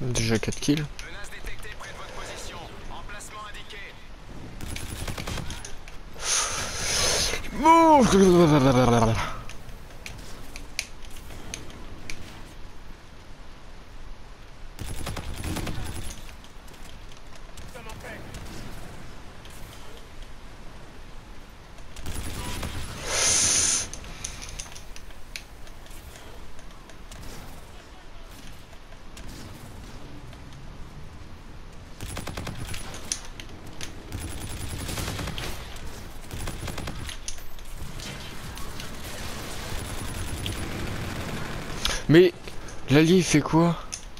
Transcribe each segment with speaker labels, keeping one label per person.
Speaker 1: Déjà 4 kills.
Speaker 2: Menace détectée près de votre position. Emplacement indiqué. Comment fait?
Speaker 1: Mais l'allié il fait quoi?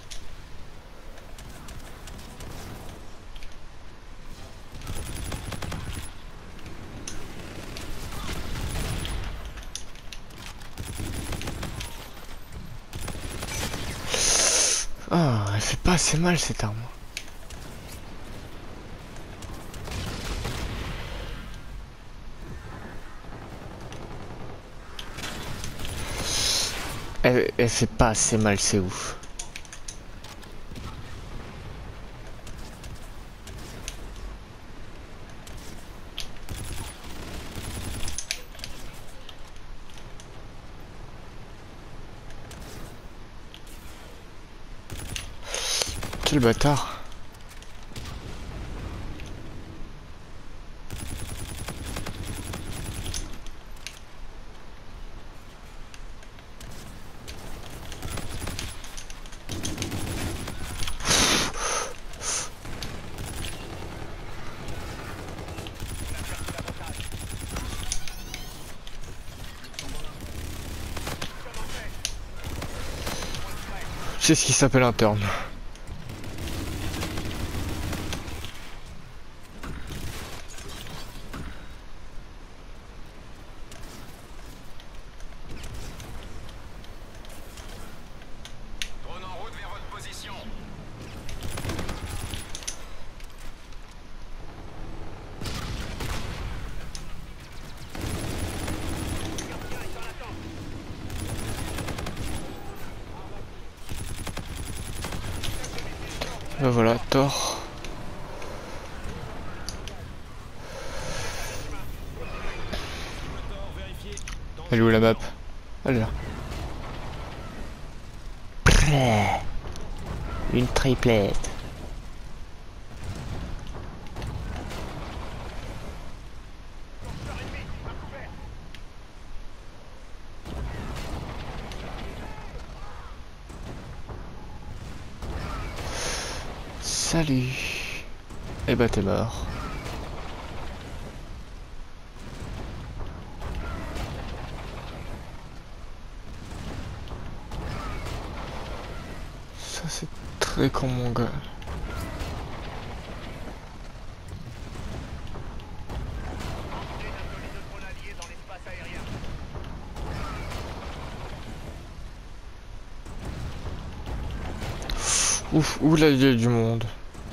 Speaker 1: Ah, elle fait pas assez mal cette arme. Elle fait pas assez mal, c'est ouf. Quel bâtard. C'est ce qui s'appelle un turn.
Speaker 2: Drone en route vers votre position.
Speaker 1: Ben voilà, Thor. Elle est où la map? Elle est là. Prêt. Une triplette. Salut. Et bah t'es mort. Ça c'est très con mon gars. Ouf, où là il y a du monde.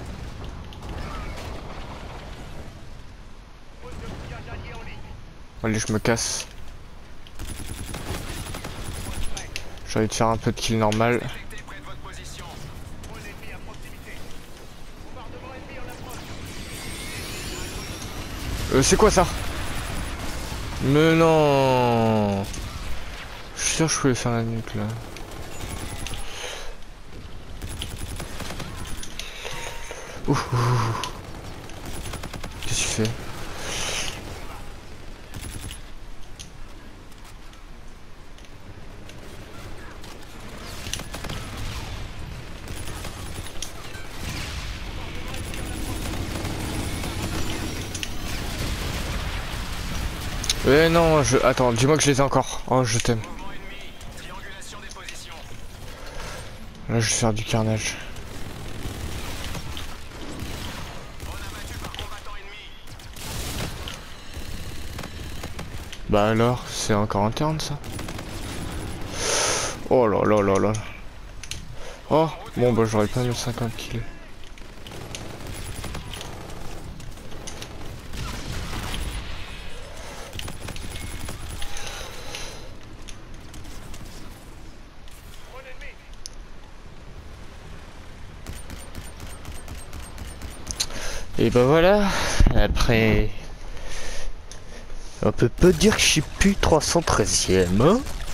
Speaker 1: Allez, je me casse. J'ai envie de faire un peu de kill normal.
Speaker 2: Détectée près de votre position. Drone ennemi à proximité. Bombardement ennemi en approche.
Speaker 1: C'est quoi ça? Mais non. Je suis sûr que je pouvais faire la nuque là. Ouf, ouf. Qu'est-ce que tu fais? Non, je... Attends, dis-moi que je les ai encore. Oh, je t'aime.
Speaker 2: Mouvement ennemi. Triangulation des positions.
Speaker 1: Là, je vais faire du carnage.
Speaker 2: Drone abattu par combattant ennemi.
Speaker 1: Bah alors, c'est encore un turn ça? Oh là là là là. Oh, bon bah j'aurais pas mis 50 kills.
Speaker 2: Drone ennemi.
Speaker 1: Et ben voilà, après... On peut pas dire que je suis plus 313ème, hein.